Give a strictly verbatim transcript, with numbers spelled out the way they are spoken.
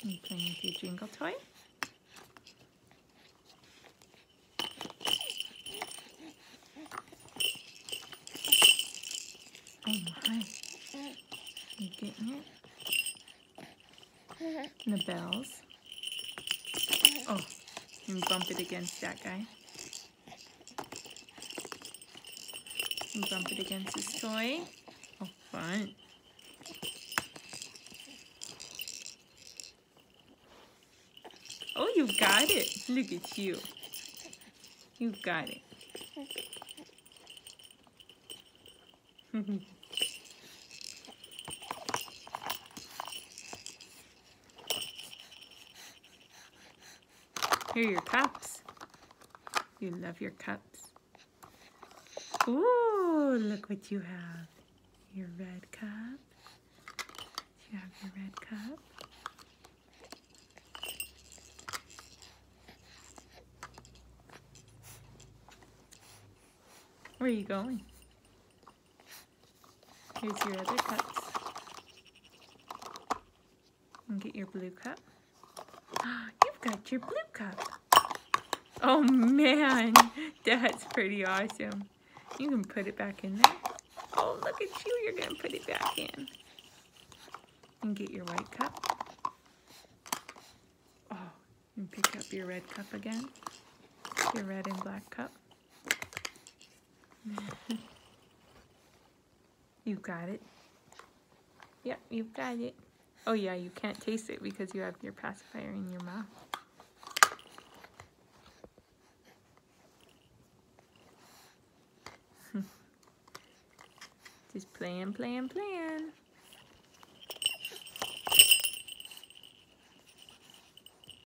You playing with your jingle toy? Oh my. You getting it? And the bells. Oh, you bump it against that guy. You bump it against his toy. Oh, fun. Oh, you got it. Look at you. You got it. Here are your cups. You love your cups. Ooh, look what you have. Your red cup. You have your red cup. Where are you going? Here's your other cups. And get your blue cup. You've got your blue cup. Oh man, that's pretty awesome. You can put it back in there. Oh, look at you, you're gonna put it back in. And get your white cup. Oh, and pick up your red cup again. Your red and black cup. You got it. Yep, you've got it. Oh yeah, you can't taste it because you have your pacifier in your mouth. Just playing, playing, playing.